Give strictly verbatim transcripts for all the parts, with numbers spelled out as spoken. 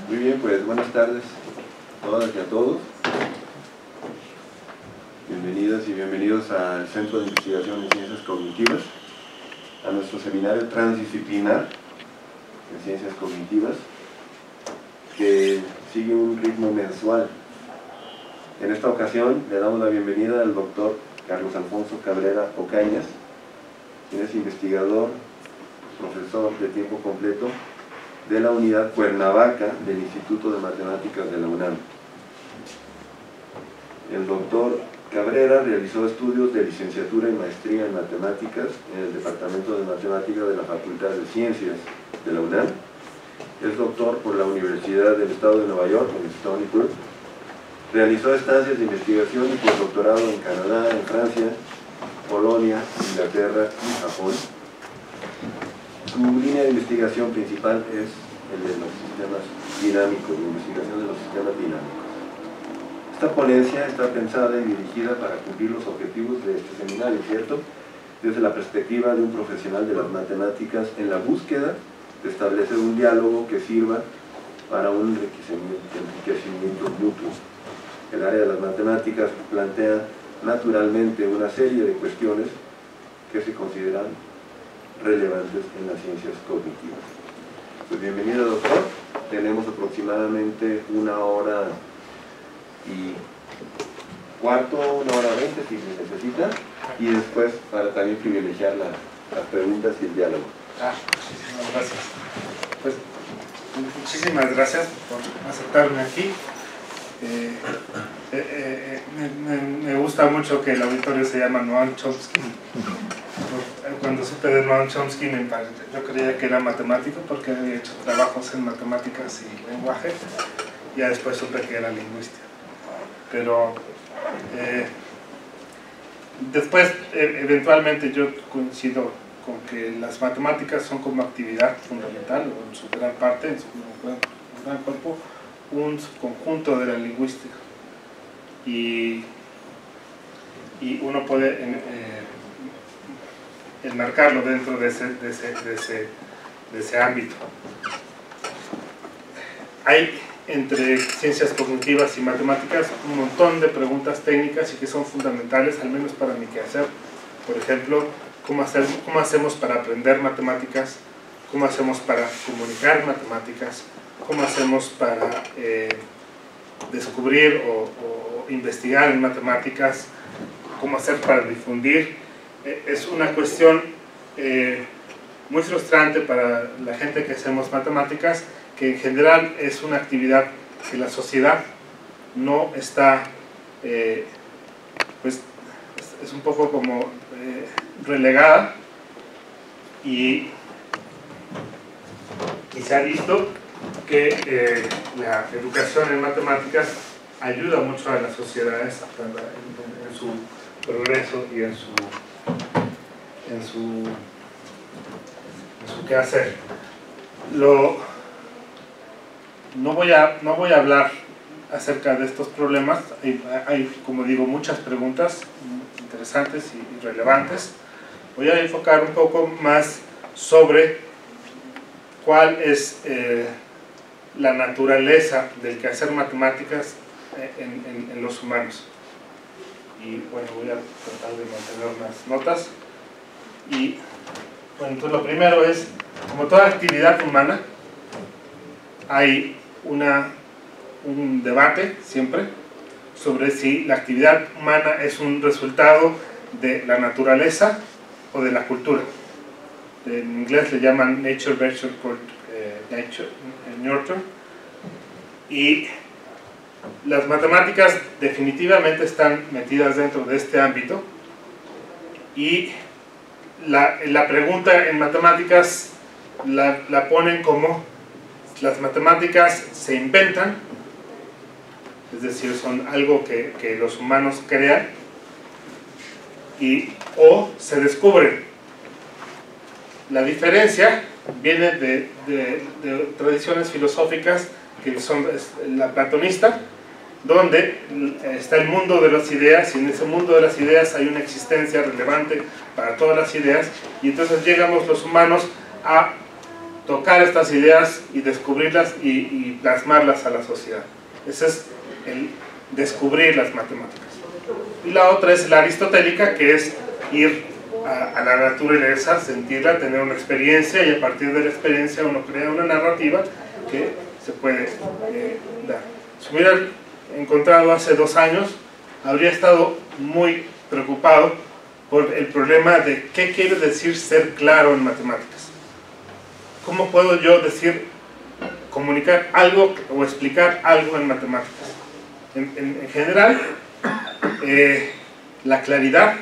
Muy bien, pues buenas tardes a todas y a todos. Bienvenidas y bienvenidos al Centro de Investigación en Ciencias Cognitivas, a nuestro seminario transdisciplinar en Ciencias Cognitivas, que sigue un ritmo mensual. En esta ocasión le damos la bienvenida al doctor Carlos Alfonso Cabrera Ocañas, quien es investigador, profesor de tiempo completo de la unidad Cuernavaca del Instituto de Matemáticas de la UNAM. El doctor Cabrera realizó estudios de licenciatura y maestría en matemáticas en el Departamento de Matemáticas de la Facultad de Ciencias de la UNAM. Es doctor por la Universidad del Estado de Nueva York, en Stony Brook. Realizó estancias de investigación y postdoctorado en Canadá, en Francia, Polonia, Inglaterra y Japón. Su línea de investigación principal es el de los sistemas dinámicos, la investigación de los sistemas dinámicos. Esta ponencia está pensada y dirigida para cumplir los objetivos de este seminario, ¿cierto? Desde la perspectiva de un profesional de las matemáticas en la búsqueda de establecer un diálogo que sirva para un enriquecimiento, enriquecimiento mutuo. El área de las matemáticas plantea naturalmente una serie de cuestiones que se consideran relevantes en las ciencias cognitivas. Pues bienvenido, doctor. Tenemos aproximadamente una hora y cuarto, una hora veinte si se necesita, y después para también privilegiar la, las preguntas y el diálogo. Ah, muchísimas gracias. Pues muchísimas gracias por aceptarme aquí. Eh, eh, eh, me, me, me gusta mucho que el auditorio se llama Noam Chomsky. Cuando supe de Noam Chomsky me impacté. Yo creía que era matemático porque había hecho trabajos en matemáticas y lenguaje. Ya después supe que era lingüista. Pero eh, después, eh, eventualmente, yo coincido con que las matemáticas son como actividad fundamental, o en su gran parte, en su gran, gran cuerpo, un subconjunto de la lingüística. Y, y uno puede eh, enmarcarlo dentro de ese, de, ese, de, ese, de ese ámbito. Hay entre ciencias cognitivas y matemáticas un montón de preguntas técnicas y que son fundamentales, al menos para mi quehacer. Por ejemplo, ¿cómo, hacer, cómo hacemos para aprender matemáticas? ¿Cómo hacemos para comunicar matemáticas? ¿Cómo hacemos para eh, descubrir o, o investigar en matemáticas? ¿Cómo hacer para difundir? Eh, es una cuestión eh, muy frustrante para la gente que hacemos matemáticas, que en general es una actividad que la sociedad no está, eh, pues es un poco como eh, relegada, y, y se ha visto que eh, la educación en matemáticas ayuda mucho a las sociedades en, en, en su progreso y en su, en su, en su quehacer. Lo, no, voy a, no voy a hablar acerca de estos problemas. Hay, hay, como digo, muchas preguntas interesantes y relevantes. Voy a enfocar un poco más sobre cuál es eh, la naturaleza del quehacer matemáticas en, en, en los humanos. Y bueno, voy a tratar de mantener unas notas. Y bueno, entonces lo primero es, como toda actividad humana, hay una, un debate siempre sobre si la actividad humana es un resultado de la naturaleza o de la cultura. En inglés le llaman nature versus eh, nature, eh, nurture. Y las matemáticas definitivamente están metidas dentro de este ámbito, y la, la pregunta en matemáticas la, la ponen como: las matemáticas se inventan, es decir, son algo que, que los humanos crean, y, o se descubren. La diferencia viene de, de, de tradiciones filosóficas que son la platonista, donde está el mundo de las ideas, y en ese mundo de las ideas hay una existencia relevante para todas las ideas, y entonces llegamos los humanos a tocar estas ideas y descubrirlas y, y plasmarlas a la sociedad. Ese es el descubrir las matemáticas. Y la otra es la aristotélica, que es ir a, a la naturaleza, sentirla, tener una experiencia, y a partir de la experiencia uno crea una narrativa que se puede eh, dar. Si hubiera encontrado hace dos años, habría estado muy preocupado por el problema de qué quiere decir ser claro en matemáticas. ¿Cómo puedo yo decir, comunicar algo o explicar algo en matemáticas? En, en, en general, eh, la claridad,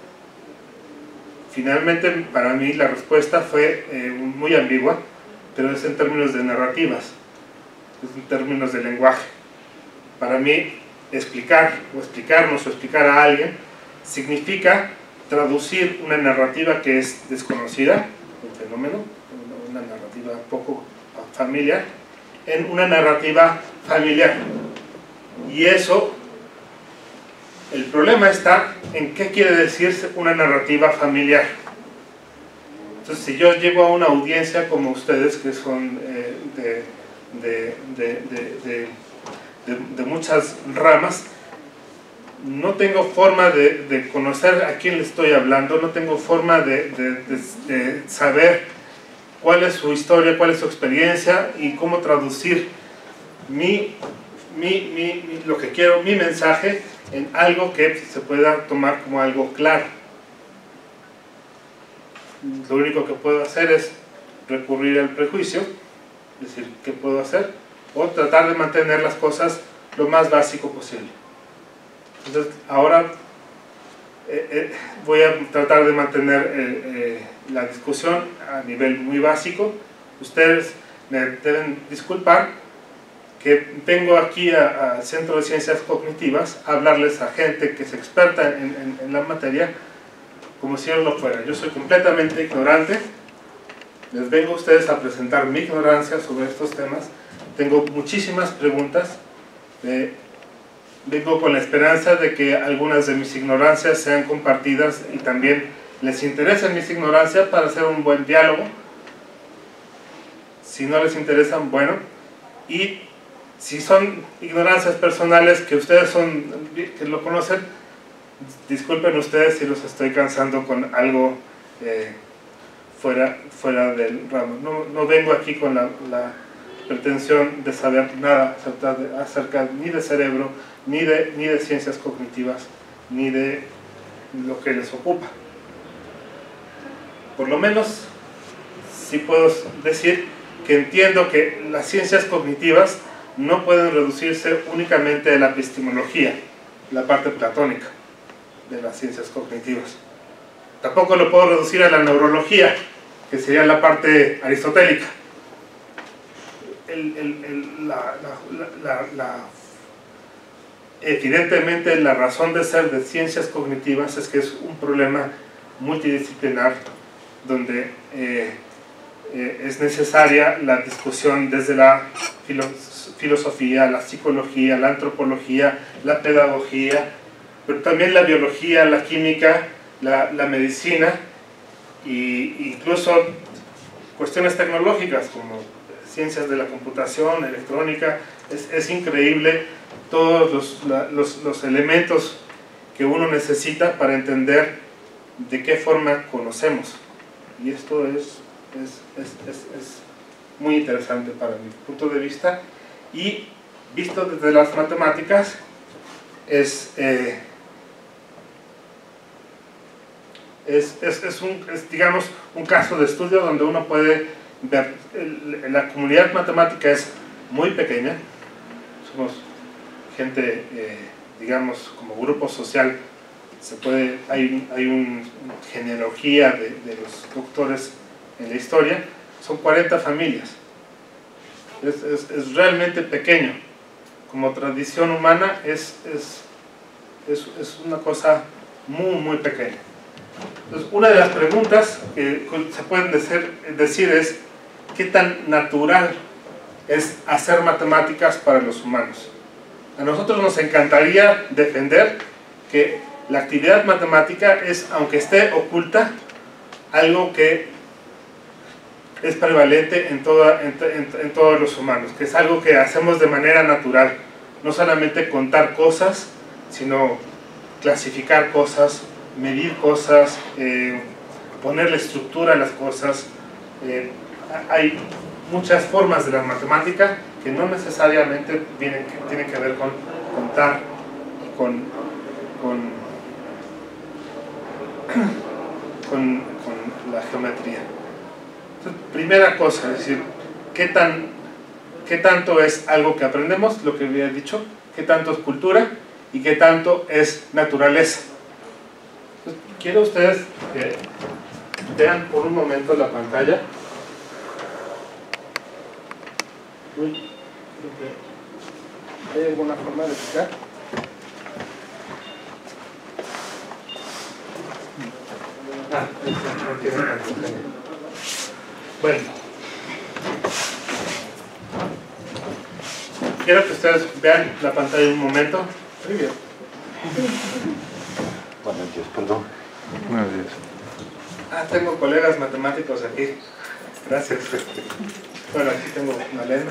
finalmente para mí la respuesta fue eh, muy ambigua, pero es en términos de narrativas, es en términos de lenguaje. Para mí, explicar o explicarnos o explicar a alguien significa traducir una narrativa que es desconocida, un fenómeno, una narrativa poco familiar, en una narrativa familiar. Y eso, el problema está en qué quiere decir una narrativa familiar. Entonces, si yo llego a una audiencia como ustedes, que son eh, de, de, de, de, de, de, de muchas ramas, no tengo forma de, de conocer a quién le estoy hablando, no tengo forma de, de, de, de saber cuál es su historia, cuál es su experiencia y cómo traducir mi, mi, mi, mi, lo que quiero, mi mensaje, en algo que se pueda tomar como algo claro. Lo único que puedo hacer es recurrir al prejuicio, decir, ¿qué puedo hacer? O tratar de mantener las cosas lo más básico posible. Entonces, ahora eh, eh, voy a tratar de mantener eh, eh, la discusión a nivel muy básico. Ustedes me deben disculpar que vengo aquí al Centro de Ciencias Cognitivas a hablarles a gente que es experta en, en, en la materia, como si yo lo fuera. Yo soy completamente ignorante. Les vengo a ustedes a presentar mi ignorancia sobre estos temas. Tengo muchísimas preguntas. Eh, vengo con la esperanza de que algunas de mis ignorancias sean compartidas y también les interesen mis ignorancias para hacer un buen diálogo. Si no les interesan, bueno. Y si son ignorancias personales que ustedes son, que lo conocen, disculpen ustedes si los estoy cansando con algo eh, fuera, fuera del ramo. No, no vengo aquí con la, la pretensión de saber nada acerca, de, acerca ni de cerebro, ni de, ni de ciencias cognitivas, ni de lo que les ocupa. Por lo menos, sí puedo decir que entiendo que las ciencias cognitivas no pueden reducirse únicamente a la epistemología, la parte platónica de las ciencias cognitivas. Tampoco lo puedo reducir a la neurología, que sería la parte aristotélica. El, el, el, la, la, la, la, evidentemente la razón de ser de ciencias cognitivas es que es un problema multidisciplinar donde eh, eh, es necesaria la discusión desde la filo filosofía, la psicología, la antropología, la pedagogía, pero también la biología, la química, la, la medicina e incluso cuestiones tecnológicas como ciencias de la computación, electrónica. Es, es increíble todos los, la, los, los elementos que uno necesita para entender de qué forma conocemos. Y esto es, es, es, es, es muy interesante para mi punto de vista. Y visto desde las matemáticas, es, eh, es, es, es, un, es, digamos, un caso de estudio donde uno puede ver, el, la comunidad matemática es muy pequeña, somos gente, eh, digamos, como grupo social, se puede, hay, hay una genealogía de, de los doctores en la historia, son cuarenta familias. Es, es, es realmente pequeño. Como tradición humana es, es, es, es una cosa muy, muy pequeña. Entonces, una de las preguntas que se pueden decir, decir es ¿qué tan natural es hacer matemáticas para los humanos? A nosotros nos encantaría defender que la actividad matemática es, aunque esté oculta, algo que es prevalente en, toda, en, en, en todos los humanos, que es algo que hacemos de manera natural, no solamente contar cosas, sino clasificar cosas, medir cosas, eh, ponerle estructura a las cosas. Eh, hay muchas formas de la matemática que no necesariamente vienen, que tienen que ver con contar, con, con, con, con la geometría. Entonces, primera cosa, es decir, ¿qué, tan, ¿qué tanto es algo que aprendemos? Lo que había dicho, ¿qué tanto es cultura? Y qué tanto es naturaleza. Entonces, quiero ustedes que vean por un momento la pantalla. Uy, ¿hay alguna forma de explicar? Ah, no tiene nada. Bueno, quiero que ustedes vean la pantalla un momento. Muy bien. Buenos días, perdón. Buenos días. Ah, tengo colegas matemáticos aquí. Gracias. Bueno, aquí tengo Malena.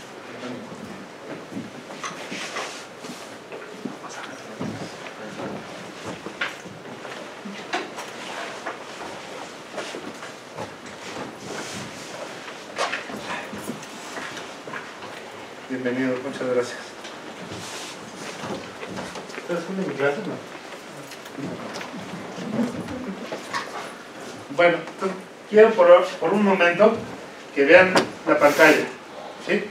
Bienvenido, muchas gracias. ¿Estás haciendo mi clase, no? Bueno, entonces, quiero por, por un momento que vean la pantalla, ¿sí?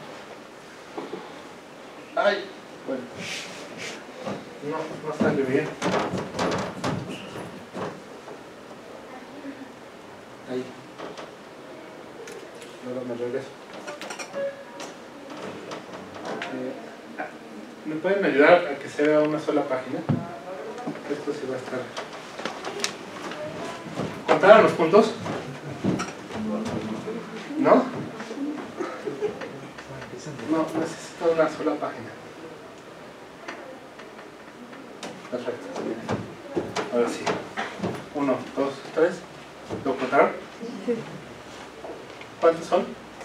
Ay, bueno, no, no sale bien. Ahí. Luego me regreso. Eh, ¿Me pueden ayudar a que se vea una sola página? Esto sí va a estar. ¿Contaron los puntos? ¿No? No, necesito una sola página. Perfecto. Ahora sí. Uno, dos, tres. ¿Lo contaron? ¿Cuántos son?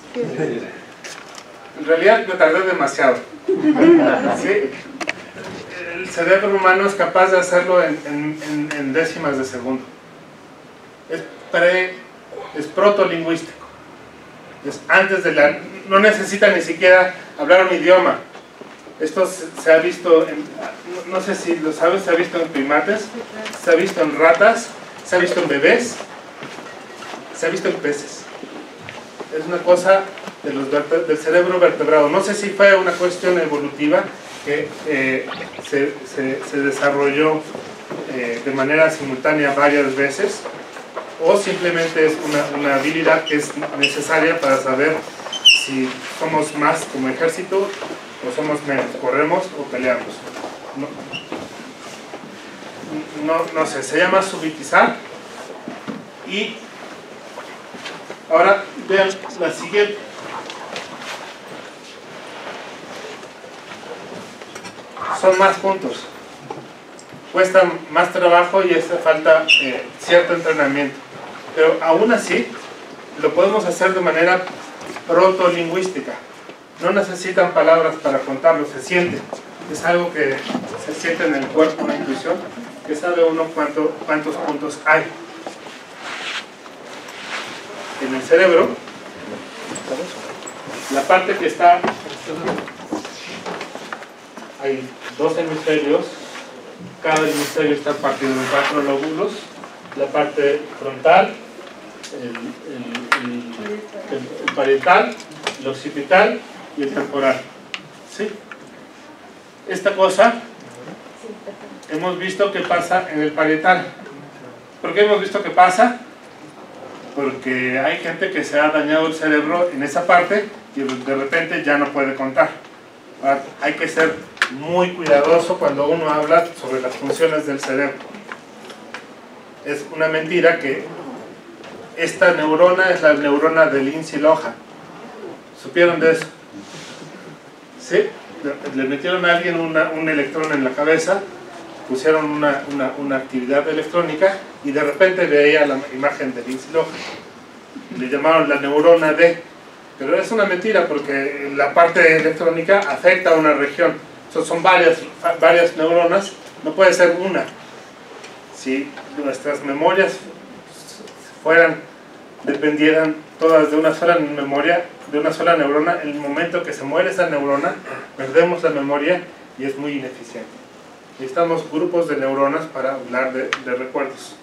En realidad me tardé demasiado. ¿Sí? El cerebro humano es capaz de hacerlo en, en, en décimas de segundo. Es, pre, es protolingüístico. Es antes de la... No necesita ni siquiera hablar un idioma. Esto se, se ha visto en... No, no sé si lo sabes, se ha visto en primates, se ha visto en ratas, se ha visto en bebés, se ha visto en peces. Es una cosa de los del cerebro vertebrado. No sé si fue una cuestión evolutiva que eh, se, se, se desarrolló eh, de manera simultánea varias veces, o simplemente es una, una habilidad que es necesaria para saber si somos más como ejército o somos menos, corremos o peleamos. No, no, no sé, se llama subitizar. Y ahora vean la siguiente. Son más puntos. Cuesta más trabajo y hace falta eh, cierto entrenamiento. Pero aún así, lo podemos hacer de manera protolingüística. No necesitan palabras para contarlo, se siente. Es algo que se siente en el cuerpo, una intuición, que sabe uno cuánto, cuántos puntos hay. En el cerebro, la parte que está, hay dos hemisferios, cada hemisferio está partido en cuatro lóbulos, la parte frontal, el, el, el, el, el parietal, el occipital y el temporal. ¿Sí? Esta cosa hemos visto que pasa en el parietal. ¿Por qué hemos visto que pasa? Porque hay gente que se ha dañado el cerebro en esa parte y de repente ya no puede contar. Ahora, hay que ser muy cuidadoso cuando uno habla sobre las funciones del cerebro. Es una mentira que esta neurona es la neurona de Lindsay Lohan. ¿Supieron de eso? ¿Sí? Le metieron a alguien una, un electrón en la cabeza, pusieron una, una, una actividad electrónica y de repente veía la imagen de Lindsay Lohan. le llamaron la neurona D, pero es una mentira porque la parte electrónica afecta a una región. Son, son varias, varias neuronas, no puede ser una. Si nuestras memorias fueran, dependieran todas de una sola memoria, de una sola neurona, en el momento que se muere esa neurona, perdemos la memoria y es muy ineficiente. Necesitamos grupos de neuronas para hablar de, de recuerdos.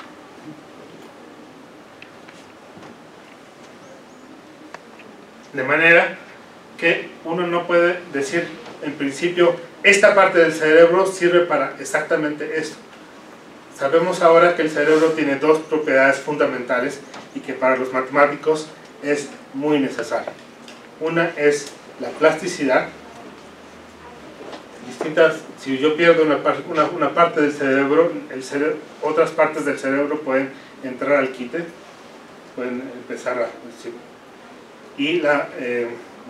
De manera que uno no puede decir, en principio, esta parte del cerebro sirve para exactamente esto. Sabemos ahora que el cerebro tiene dos propiedades fundamentales y que para los matemáticos es muy necesario. Una es la plasticidad. Distintas, si yo pierdo una, una, una parte del cerebro, el cere otras partes del cerebro pueden entrar al quite, pueden empezar a decir. Y la eh,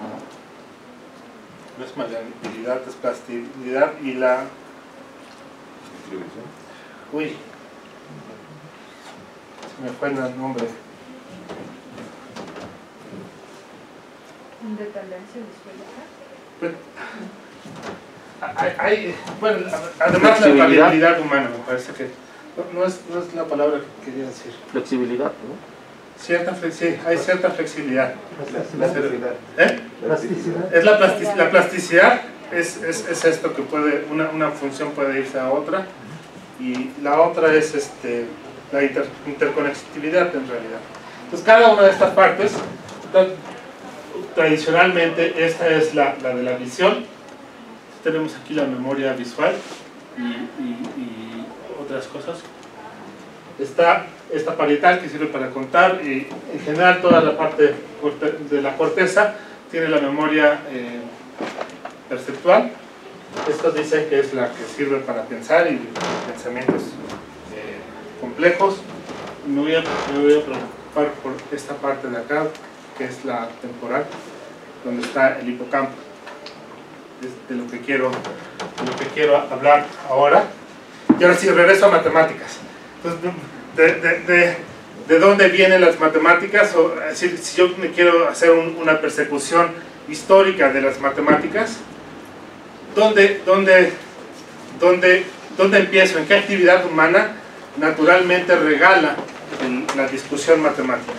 no es maleabilidad, es plasticidad y la uy se me fue el nombre. ¿Independencia disférica? Pues, hay, hay, bueno, además la variabilidad humana, me parece que no, no, es, no es la palabra que quería decir. Flexibilidad, ¿no? Cierta, sí, hay cierta flexibilidad. Plasticidad. ¿Eh? Plasticidad. Es la, plasticidad, la plasticidad es, es, es esto que puede, una, una función puede irse a otra, y la otra es este, la inter, interconectividad en realidad. Entonces cada una de estas partes, tradicionalmente esta es la, la de la visión, tenemos aquí la memoria visual y, y, y otras cosas. Está esta parietal que sirve para contar, y en general toda la parte de la corteza tiene la memoria eh, perceptual. Esto dice que es la que sirve para pensar y pensamientos eh, complejos. Me voy, a, me voy a preocupar por esta parte de acá, que es la temporal, donde está el hipocampo. Es de lo que quiero, de lo que quiero hablar ahora. Y ahora sí, regreso a matemáticas. Entonces, de, de, de, ¿de dónde vienen las matemáticas? O, es decir, si yo me quiero hacer un, una persecución histórica de las matemáticas, ¿dónde, dónde, dónde, dónde empiezo? ¿En qué actividad humana naturalmente regala el, la discusión matemática?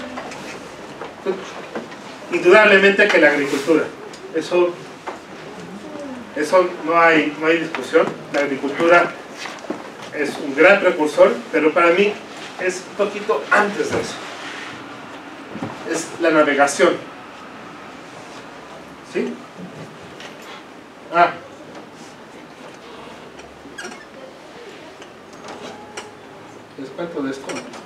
Indudablemente que la agricultura. Eso, eso no hay, no hay discusión. La agricultura es un gran precursor, pero para mí es un poquito antes de eso. Es la navegación. ¿Sí? Ah. Les cuento de esto.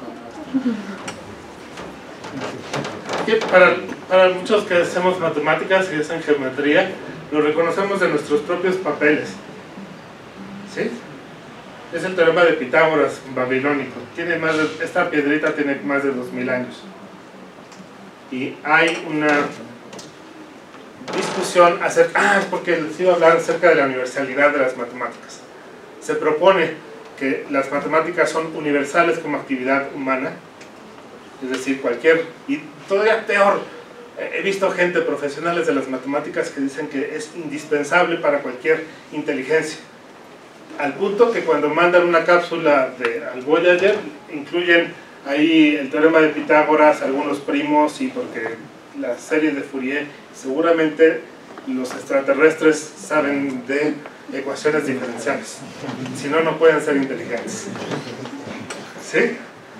Que para, para muchos que hacemos matemáticas y hacen geometría, lo reconocemos de nuestros propios papeles. ¿Sí? Es el teorema de Pitágoras babilónico. Tiene más de, esta piedrita tiene más de dos mil años. Y hay una discusión acerca... Ah, es porque les iba a hablar acerca de la universalidad de las matemáticas. Se propone que las matemáticas son universales como actividad humana. Es decir, cualquier... Y todavía peor, he visto gente, profesionales de las matemáticas, que dicen que es indispensable para cualquier inteligencia. Al punto que cuando mandan una cápsula de, al Voyager, incluyen ahí el teorema de Pitágoras, algunos primos, y porque la serie de Fourier, seguramente los extraterrestres saben de ecuaciones diferenciales. Si no, no pueden ser inteligentes. ¿Sí?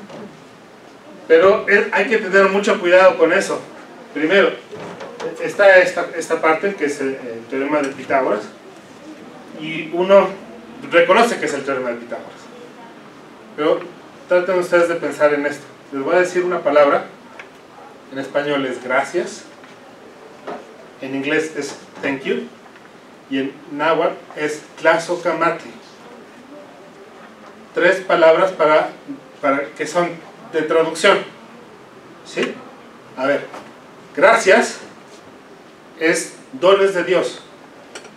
Pero es, hay que tener mucho cuidado con eso. Primero, está esta, esta parte, que es el, el teorema de Pitágoras, y uno reconoce que es el teorema de Pitágoras. Pero traten ustedes de pensar en esto. Les voy a decir una palabra. En español es gracias, en inglés es thank you, y en náhuatl es tlazocamatli. Tres palabras para, para, que son de traducción. ¿Sí? A ver, gracias es dones de Dios.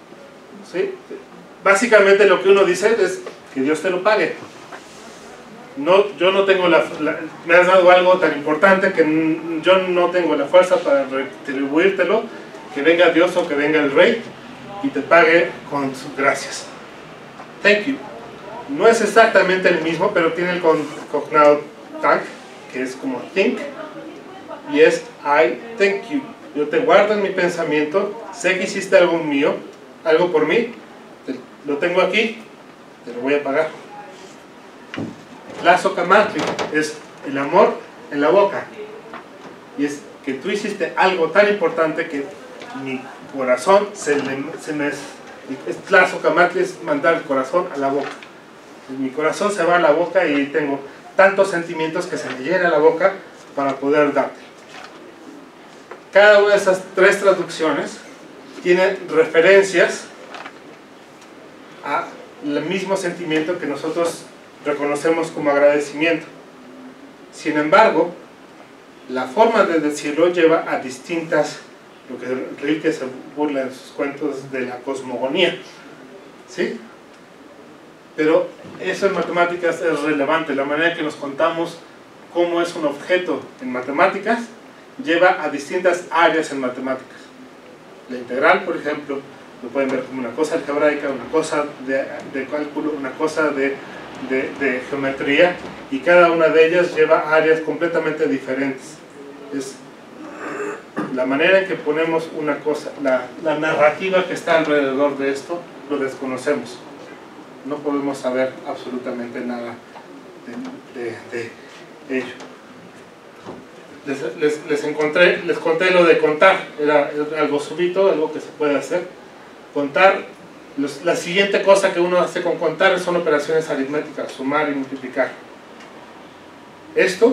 ¿Sí? Básicamente lo que uno dice es que Dios te lo pague. no, yo no tengo la, la, me has dado algo tan importante que n, yo no tengo la fuerza para retribuírtelo, que venga Dios o que venga el Rey y te pague con sus gracias. Thank you. No es exactamente el mismo, pero tiene el cognado thank, que es como think, y es I thank you. Yo te guardo en mi pensamiento, sé que hiciste algo mío, algo por mí, te, lo tengo aquí, te lo voy a pagar. Lazo kamatli es el amor en la boca, y es que tú hiciste algo tan importante que mi corazón se, le, se me... Lazo kamatli es mandar el corazón a la boca. Mi corazón se va a la boca y tengo tantos sentimientos que se me llena la boca para poder darte. Cada una de esas tres traducciones tiene referencias al mismo sentimiento que nosotros reconocemos como agradecimiento. Sin embargo, la forma de decirlo lleva a distintas, lo que Rilke se burla en sus cuentos de la cosmogonía, ¿sí? Pero eso en matemáticas es relevante. La manera en que nos contamos cómo es un objeto en matemáticas lleva a distintas áreas en matemáticas. La integral, por ejemplo, lo pueden ver como una cosa algebraica, una cosa de, de cálculo, una cosa de, de, de geometría, y cada una de ellas lleva áreas completamente diferentes. Es la manera en que ponemos una cosa, la, la narrativa que está alrededor de esto, lo desconocemos. No podemos saber absolutamente nada de, de, de ello. Les, les, les, encontré, les conté lo de contar, era, era algo súbito, algo que se puede hacer. Contar, los, la siguiente cosa que uno hace con contar son operaciones aritméticas, sumar y multiplicar. Esto,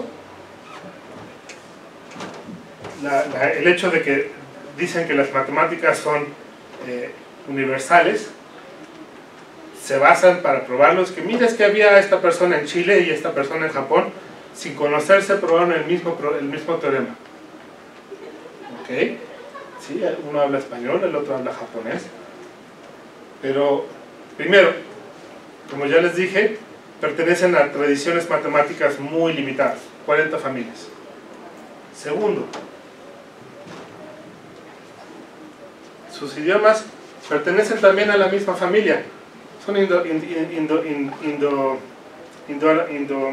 la, la, el hecho de que dicen que las matemáticas son eh, universales, se basan para probarlo. Es que mira, es que había esta persona en Chile y esta persona en Japón, sin conocerse probaron el mismo, el mismo teorema. ¿Ok? Sí, uno habla español, el otro habla japonés. Pero, primero, como ya les dije, pertenecen a tradiciones matemáticas muy limitadas, cuarenta familias. Segundo, sus idiomas pertenecen también a la misma familia. Son indo, indo, indo, indo, indo, indo,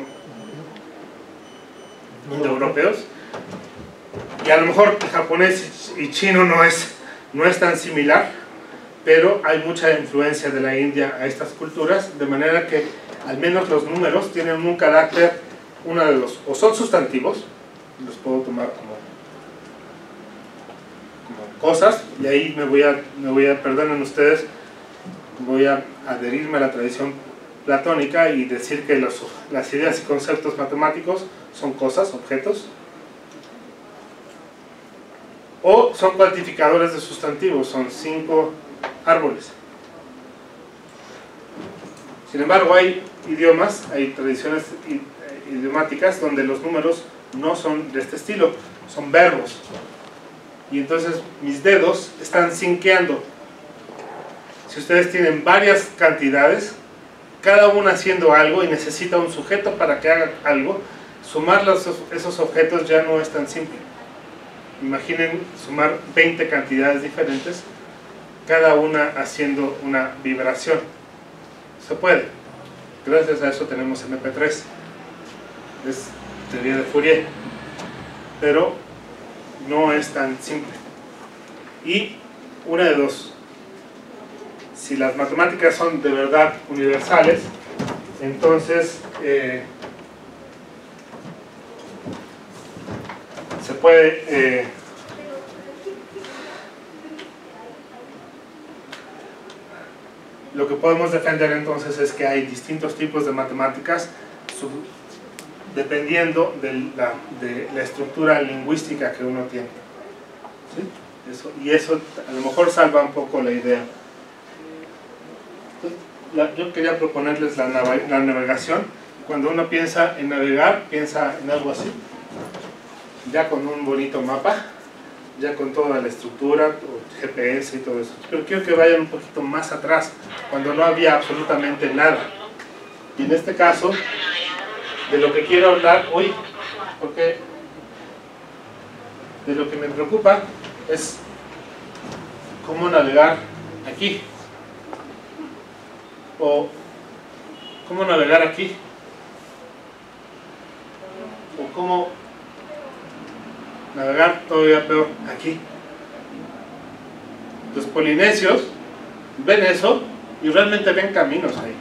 indoeuropeos, y a lo mejor el japonés y chino no es, no es tan similar, pero hay mucha influencia de la India a estas culturas, de manera que al menos los números tienen un carácter, una de los, o son sustantivos, los puedo tomar como, como cosas, y ahí me voy a, me voy a, perdonen ustedes, voy a adherirme a la tradición platónica y decir que los, las ideas y conceptos matemáticos son cosas, objetos, o son cuantificadores de sustantivos, son cinco árboles. Sin embargo, hay idiomas, hay tradiciones idiomáticas donde los números no son de este estilo, son verbos, y entonces mis dedos están sinqueando. Si ustedes tienen varias cantidades, cada una haciendo algo y necesita un sujeto para que haga algo, sumar los, esos objetos ya no es tan simple. Imaginen sumar veinte cantidades diferentes, cada una haciendo una vibración. Se puede. Gracias a eso tenemos eme pe tres. Es teoría de Fourier. Pero no es tan simple. Y una de dos. Si las matemáticas son de verdad universales, entonces eh, se puede eh, lo que podemos defender entonces es que hay distintos tipos de matemáticas sub, dependiendo de la, de la estructura lingüística que uno tiene. ¿Sí? Eso, y eso a lo mejor salva un poco la idea. La, yo quería proponerles la, la navegación. Cuando uno piensa en navegar, piensa en algo así, ya con un bonito mapa, ya con toda la estructura, ge pe ese y todo eso. Pero quiero que vayan un poquito más atrás, cuando no había absolutamente nada. Y en este caso, de lo que quiero hablar hoy, porque de lo que me preocupa es cómo navegar aquí, o cómo navegar aquí, o cómo navegar todavía peor aquí. Los polinesios ven eso y realmente ven caminos ahí.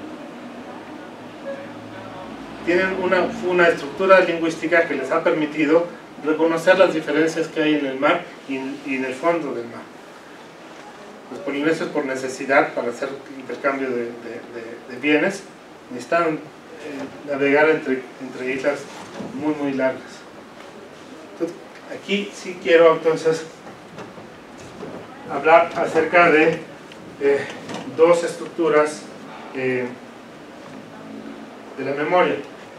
Tienen una, una estructura lingüística que les ha permitido reconocer las diferencias que hay en el mar y en, y en el fondo del mar. Los polinesios, por necesidad, para hacer intercambio de, de, de, de bienes, necesitan eh, navegar entre, entre islas muy muy largas. Entonces, aquí sí quiero entonces hablar acerca de eh, dos estructuras eh, de la memoria.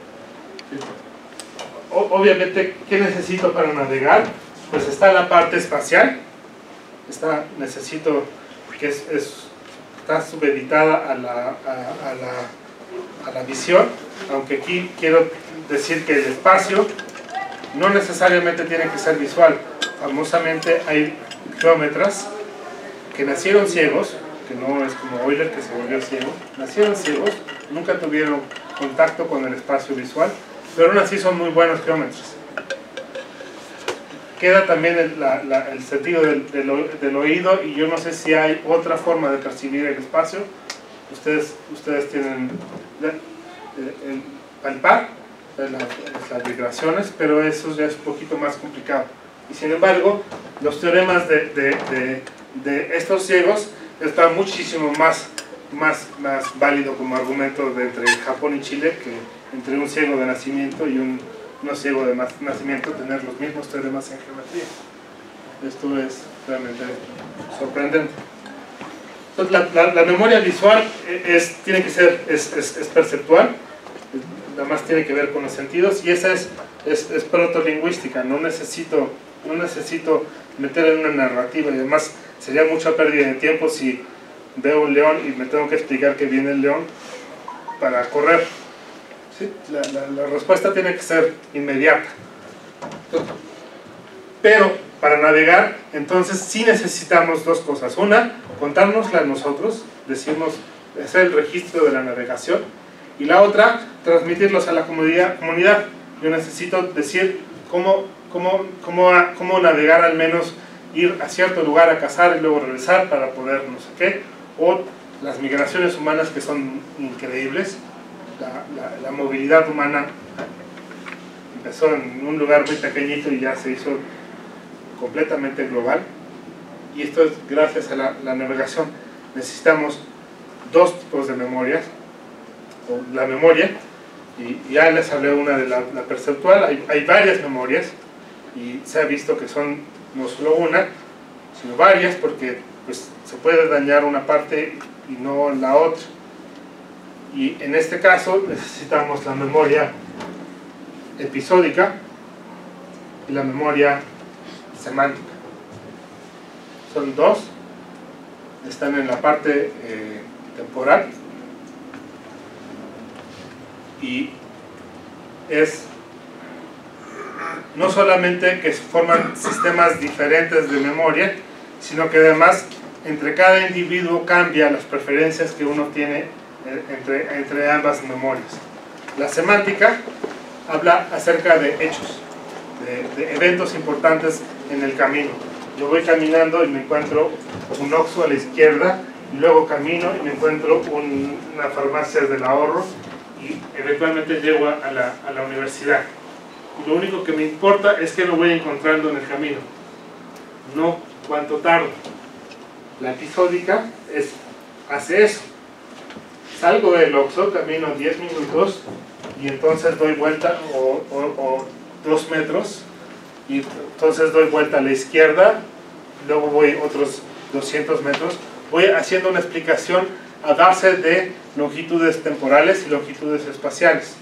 O, obviamente, ¿qué necesito para navegar? Pues está la parte espacial. Está, necesito que es, es, está subeditada a la, a, a, la, a la visión, aunque aquí quiero decir que el espacio no necesariamente tiene que ser visual. Famosamente hay geómetras que nacieron ciegos, que no es como Euler que se volvió ciego, nacieron ciegos, nunca tuvieron contacto con el espacio visual, pero aún así son muy buenos geómetras. Queda también el, la, la, el sentido del, del, del oído, y yo no sé si hay otra forma de percibir el espacio. Ustedes, ustedes tienen el, el palpar, las, las vibraciones, pero eso ya es un poquito más complicado. Y sin embargo, los teoremas de, de, de, de estos ciegos están muchísimo más, más, más válido como argumento de entre Japón y Chile que entre un ciego de nacimiento y un no ciego de nacimiento tener los mismos teoremas en geometría. Esto es realmente sorprendente. Entonces, la, la, la memoria visual es, tiene que ser es, es, es perceptual, nada más tiene que ver con los sentidos, y esa es, es, es protolingüística. No necesito, no necesito meter en una narrativa, y además sería mucha pérdida de tiempo si veo un león y me tengo que explicar que viene el león para correr. ¿Sí? La, la, la respuesta tiene que ser inmediata. Pero para navegar, entonces sí necesitamos dos cosas. Una, contárnosla a nosotros, decirnos, hacer el registro de la navegación. Y la otra, transmitirlos a la comunidad. comunidad. Yo necesito decir cómo, cómo, cómo, cómo navegar, al menos ir a cierto lugar a cazar y luego regresar para poder no sé qué. O las migraciones humanas, que son increíbles. La, la, la movilidad humana empezó en un lugar muy pequeñito y ya se hizo completamente global, y esto es gracias a la, la navegación. Necesitamos dos tipos de memorias, o la memoria, y ya les hablé una de la, la perceptual. Hay, hay varias memorias, y se ha visto que son no solo una, sino varias, porque pues, se puede dañar una parte y no la otra. Y en este caso necesitamos la memoria episódica y la memoria semántica. Son dos, están en la parte eh, temporal, y es no solamente que forman sistemas diferentes de memoria, sino que además entre cada individuo cambia las preferencias que uno tiene Entre, entre ambas memorias. La semántica habla acerca de hechos, de, de eventos importantes en el camino. Yo voy caminando y me encuentro un Oxxo a la izquierda, y luego camino y me encuentro un, una farmacia del ahorro, y eventualmente llego a la, a la universidad. Y lo único que me importa es que lo voy encontrando en el camino, no cuánto tardo. La episódica es, hace eso. Salgo del Oxxo, camino diez minutos y entonces doy vuelta, o, o, o dos metros, y entonces doy vuelta a la izquierda, luego voy otros doscientos metros. Voy haciendo una explicación a base de longitudes temporales y longitudes espaciales.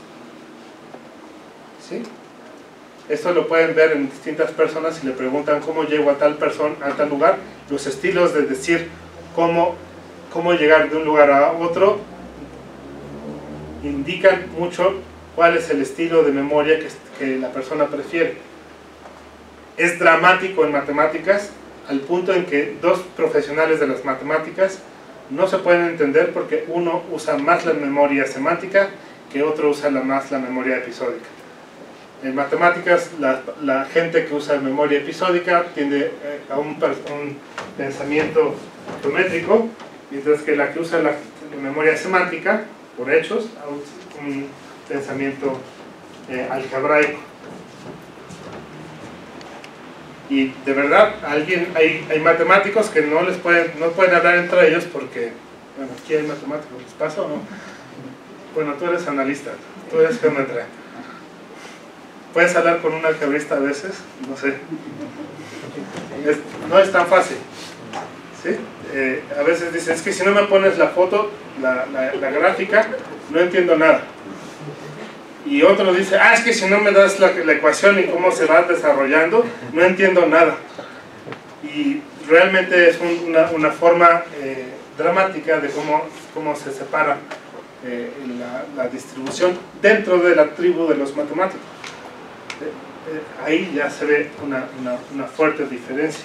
¿Sí? Esto lo pueden ver en distintas personas si le preguntan cómo llego a tal persona, a tal lugar. Los estilos de decir cómo, cómo llegar de un lugar a otro indican mucho cuál es el estilo de memoria que, que la persona prefiere. Es dramático en matemáticas al punto en que dos profesionales de las matemáticas no se pueden entender porque uno usa más la memoria semántica que otro usa la, más la memoria episódica. En matemáticas, la, la gente que usa memoria episódica tiende eh, a un, un pensamiento geométrico, mientras que la que usa la, la memoria semántica, por hechos, a un, un pensamiento eh, algebraico. Y de verdad, alguien, hay, hay matemáticos que no les pueden, no pueden hablar entre ellos porque, bueno, aquí hay matemáticos, ¿les pasa o no? Bueno, tú eres analista, tú eres geómetra. ¿Puedes hablar con un algebrista a veces? No sé. Es, no es tan fácil. ¿Sí? Eh, a veces dices, es que si no me pones la foto, la, la, la gráfica, no entiendo nada. Y otro dice, ah, es que si no me das la, la ecuación y cómo se va desarrollando, no entiendo nada. Y realmente es un, una, una forma eh, dramática de cómo, cómo se separa eh, la, la distribución dentro de la tribu de los matemáticos. Eh, eh, ahí ya se ve una, una, una fuerte diferencia.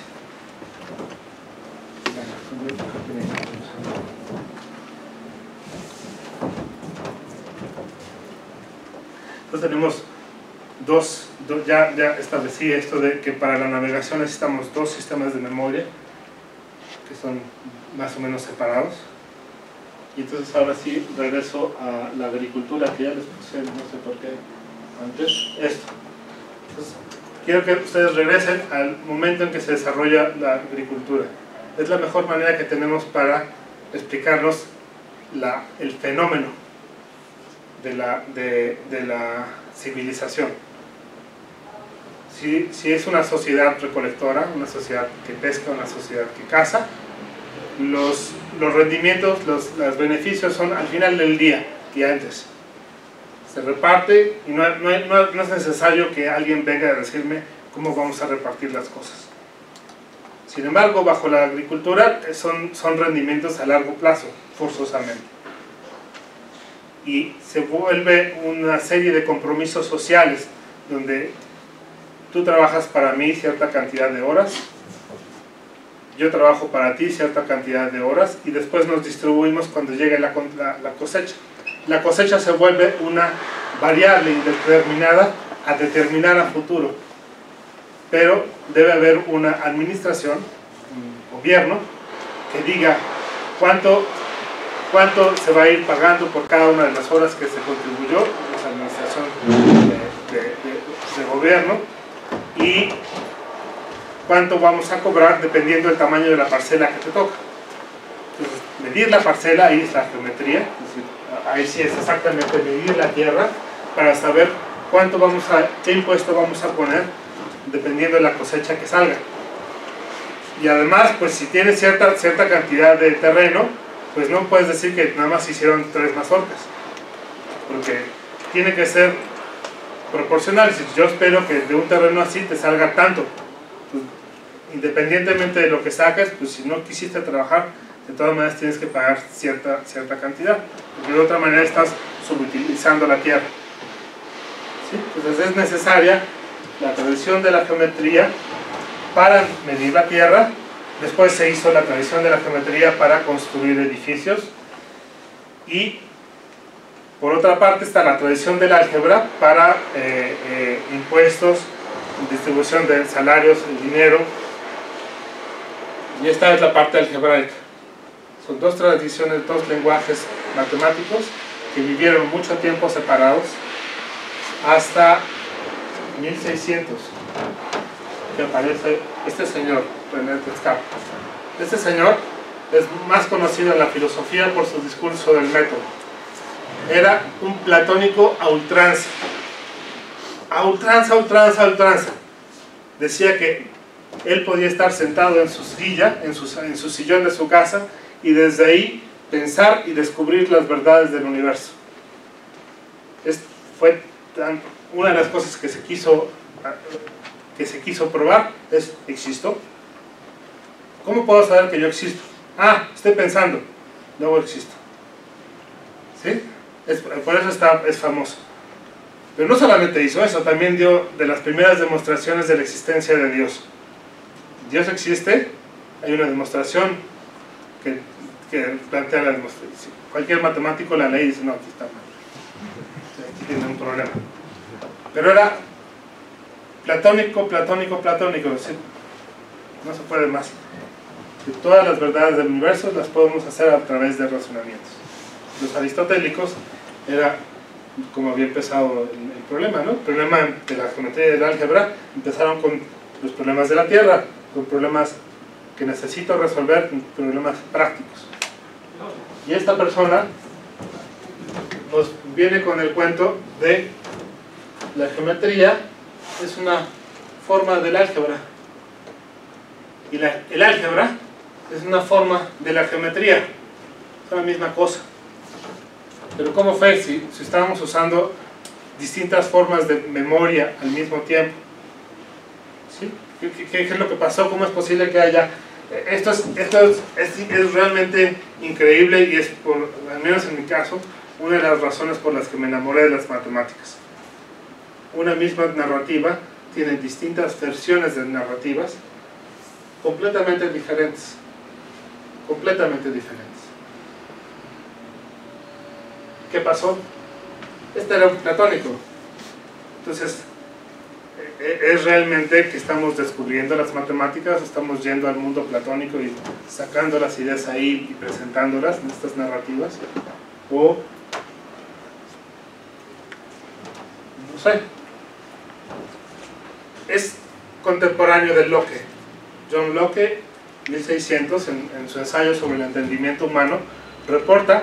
Entonces tenemos dos, dos ya, ya establecí esto de que para la navegación necesitamos dos sistemas de memoria que son más o menos separados. Y entonces ahora sí regreso a la agricultura que ya les puse, no sé por qué antes, esto. Entonces, quiero que ustedes regresen al momento en que se desarrolla la agricultura. Es la mejor manera que tenemos para explicarnos la, el fenómeno de la, de, de la civilización. Si, si es una sociedad recolectora, una sociedad que pesca, una sociedad que caza, los, los rendimientos, los, los beneficios son al final del día y antes. Se reparte y no, no, no, no es necesario que alguien venga a decirme cómo vamos a repartir las cosas. Sin embargo, bajo la agricultura son, son rendimientos a largo plazo, forzosamente. Y se vuelve una serie de compromisos sociales donde tú trabajas para mí cierta cantidad de horas, yo trabajo para ti cierta cantidad de horas y después nos distribuimos cuando llegue la, la, la cosecha. La cosecha se vuelve una variable indeterminada a determinar a futuro, pero debe haber una administración, un gobierno, que diga cuánto, cuánto se va a ir pagando por cada una de las horas que se contribuyó, esa administración de, de, de, de gobierno, y cuánto vamos a cobrar dependiendo del tamaño de la parcela que te toca. Entonces, medir la parcela, ahí es la geometría, es decir, ahí sí es exactamente medir la tierra para saber cuánto vamos a, qué impuesto vamos a poner dependiendo de la cosecha que salga. Y además, pues si tienes cierta, cierta cantidad de terreno, pues no puedes decir que nada más hicieron tres mazorcas, porque tiene que ser proporcional. Si yo espero que de un terreno así te salga tanto, pues, independientemente de lo que saques, pues si no quisiste trabajar, de todas maneras tienes que pagar cierta, cierta cantidad, porque de otra manera estás subutilizando la tierra. ¿Sí? Entonces es necesaria la tradición de la geometría para medir la tierra. Después se hizo la tradición de la geometría para construir edificios, y por otra parte está la tradición del álgebra para eh, eh, impuestos, distribución de salarios, el dinero, y esta es la parte algebraica. Son dos tradiciones, dos lenguajes matemáticos que vivieron mucho tiempo separados hasta mil seiscientos, que aparece este señor, René Descartes. Este señor es más conocido en la filosofía por su discurso del método. Era un platónico a ultranza. A ultranza, a ultranza, a ultranza. Decía que él podía estar sentado en su silla, en su, en su sillón de su casa, y desde ahí pensar y descubrir las verdades del universo. Es, fue tan, una de las cosas que se quiso que se quiso probar es: ¿existo? ¿Cómo puedo saber que yo existo? Ah, estoy pensando, luego existo. ¿Sí? Es, por eso está, es famoso. Pero no solamente hizo eso, también dio de las primeras demostraciones de la existencia de Dios. Dios existe, hay una demostración que, que plantea la demostración. Cualquier matemático la lee y dice, no, aquí está mal, aquí tiene un problema. Pero era platónico, platónico, platónico, es decir, no se puede más. Que todas las verdades del universo las podemos hacer a través de razonamientos. Los aristotélicos era como había empezado el, el problema, ¿no? El problema de la geometría y del álgebra empezaron con los problemas de la Tierra, con problemas que necesito resolver, problemas prácticos. Y esta persona nos viene con el cuento de la geometría es una forma del álgebra y la, el álgebra es una forma de la geometría, es la misma cosa. Pero ¿cómo fue si, si estábamos usando distintas formas de memoria al mismo tiempo? ¿Sí? ¿Qué, qué, qué es lo que pasó? ¿Cómo es posible que haya...? Esto es, esto es, es, es realmente increíble y es, por, al menos en mi caso, una de las razones por las que me enamoré de las matemáticas. Una misma narrativa tiene distintas versiones de narrativas completamente diferentes. Completamente diferentes. ¿Qué pasó? Este era un platónico. Entonces, es realmente que estamos descubriendo las matemáticas, estamos yendo al mundo platónico y sacando las ideas ahí y presentándolas en estas narrativas, o no sé, es contemporáneo de Locke. John Locke, mil seiscientos, en, en su ensayo sobre el entendimiento humano, reporta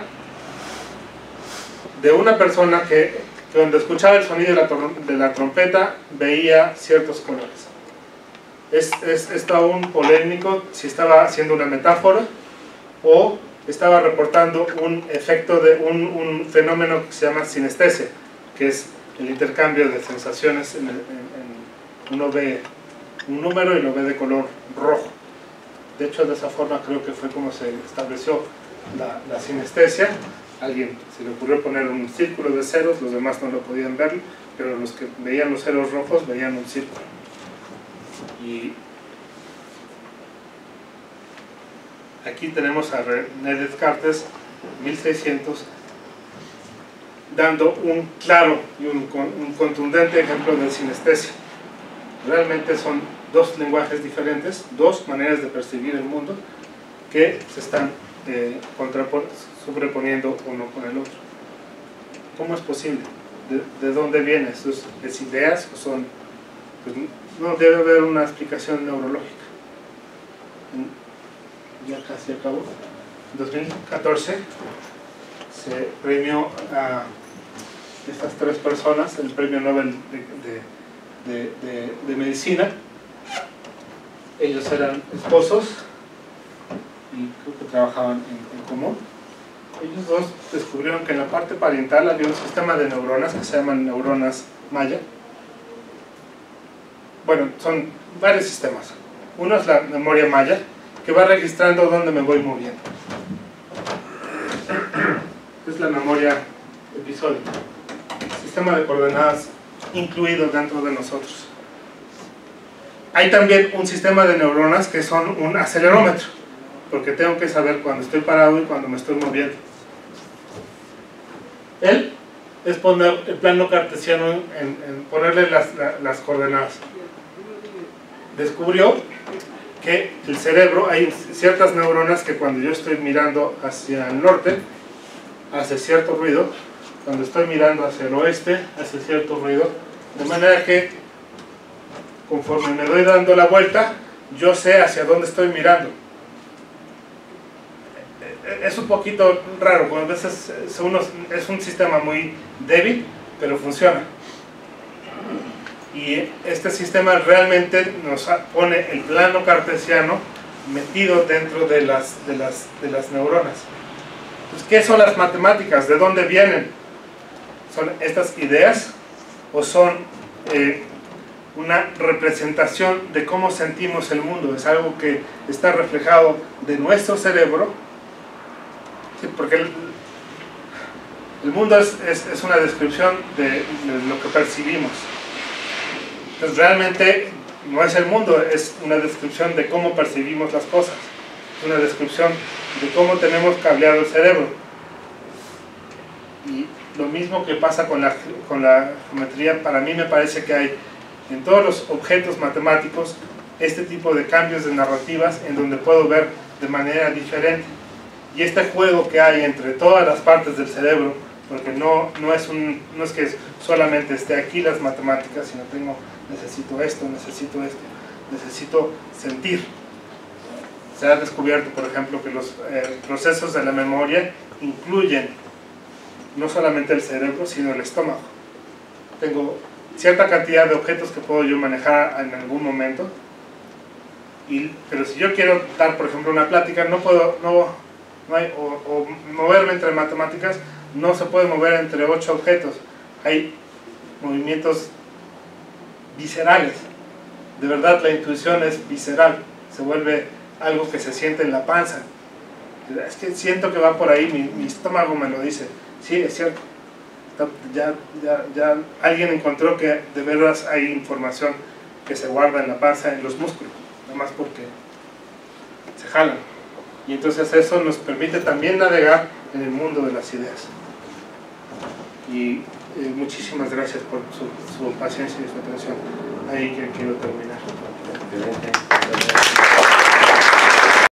de una persona que, que cuando escuchaba el sonido de la, de la trompeta veía ciertos colores. Es, es, está aún polémico si estaba haciendo una metáfora o estaba reportando un efecto de un, un fenómeno que se llama sinestesia, que es el intercambio de sensaciones. En el, en, en, uno ve un número y lo ve de color rojo. De hecho, de esa forma creo que fue como se estableció la, la sinestesia. Alguien se le ocurrió poner un círculo de ceros, los demás no lo podían ver, pero los que veían los ceros rojos veían un círculo. Y aquí tenemos a René Descartes, mil seiscientos, dando un claro y un, un contundente ejemplo de sinestesia. Realmente son dos lenguajes diferentes, dos maneras de percibir el mundo que se están eh, sobreponiendo uno con el otro. ¿Cómo es posible? ¿De, de dónde viene? ¿Es, ¿Es ideas o son...? Pues no debe haber una explicación neurológica. Ya casi acabó. En dos mil catorce se premió a estas tres personas el premio Nobel de, de, de, de, de medicina. Ellos eran esposos y creo que trabajaban en, en común. Ellos dos descubrieron que en la parte parietal había un sistema de neuronas que se llaman neuronas Maya. Bueno, son varios sistemas. Uno es la memoria Maya, que va registrando dónde me voy moviendo. Es la memoria episódica, sistema de coordenadas incluido dentro de nosotros. Hay también un sistema de neuronas que son un acelerómetro, porque tengo que saber cuando estoy parado y cuando me estoy moviendo. Él es poner el plano cartesiano en, en ponerle las, la, las coordenadas. Descubrió que el cerebro, hay ciertas neuronas que cuando yo estoy mirando hacia el norte hace cierto ruido, cuando estoy mirando hacia el oeste hace cierto ruido, de manera que conforme me doy dando la vuelta yo sé hacia dónde estoy mirando. Es un poquito raro, cuando a veces es, uno, es un sistema muy débil, pero funciona. Y este sistema realmente nos pone el plano cartesiano metido dentro de las, de las, de las neuronas. Entonces, ¿qué son las matemáticas? ¿De dónde vienen? ¿Son estas ideas o son eh, una representación de cómo sentimos el mundo? Es algo que está reflejado de nuestro cerebro, ¿sí? Porque el, El mundo es, es, es una descripción de, de lo que percibimos. Entonces realmente no es el mundo, es una descripción de cómo percibimos las cosas. Es una descripción de cómo tenemos cableado el cerebro. Y lo mismo que pasa con la, con la geometría, para mí me parece que hay en todos los objetos matemáticos este tipo de cambios de narrativas en donde puedo ver de manera diferente. Y este juego que hay entre todas las partes del cerebro, porque no, no, es, un, no es que solamente esté aquí las matemáticas, sino tengo, necesito esto, necesito esto, necesito sentir. Se ha descubierto, por ejemplo, que los eh, procesos de la memoria incluyen no solamente el cerebro, sino el estómago. Tengo cierta cantidad de objetos que puedo yo manejar en algún momento, y, pero si yo quiero dar, por ejemplo, una plática, no puedo, no, no hay, o, o moverme entre matemáticas, no se puede mover entre ocho objetos. Hay movimientos viscerales. De verdad, la intuición es visceral, se vuelve algo que se siente en la panza. Es que siento que va por ahí, mi, mi estómago me lo dice. Sí, es cierto. Ya, ya, ya alguien encontró que de veras hay información que se guarda en la panza, en los músculos, nada más porque se jalan. Y entonces eso nos permite también navegar en el mundo de las ideas. Y eh, muchísimas gracias por su, su paciencia y su atención. Ahí que quiero terminar. Excelente.